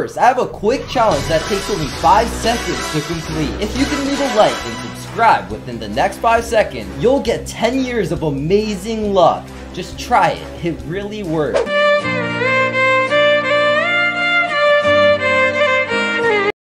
first, I have a quick challenge that takes only 5 seconds to complete. If you can leave a like and subscribe within the next 5 seconds, you'll get 10 years of amazing luck. Just try it. It really works.